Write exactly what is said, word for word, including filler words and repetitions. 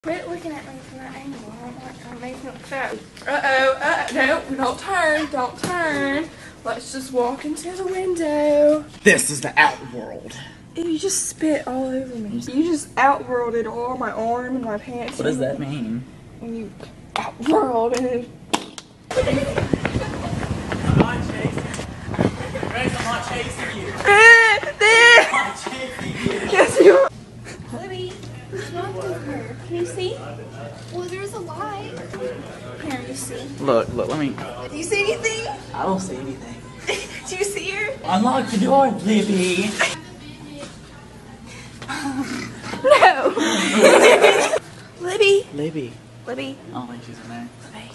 Quit looking at me from that angle. I don't like trying to make me look fat. Uh-oh, uh-oh, no, don't turn, don't turn. Let's just walk into the window. This is the outworld. Ew, you just spit all over me. You just outworlded all my arm and my pants. What does that mean? When you outworlded. I'm not chasing. Grace, I'm not chasing you. I'm not chasing you. Yes, you are. Libby, what's wrong with her? Can you see? Well, there's a light. Here, you see. Look, look, let me. Do you see anything? I don't see anything. Do you see her? Unlock the door, Libby. No. Libby. Libby. Libby. I don't think she's in there. Libby.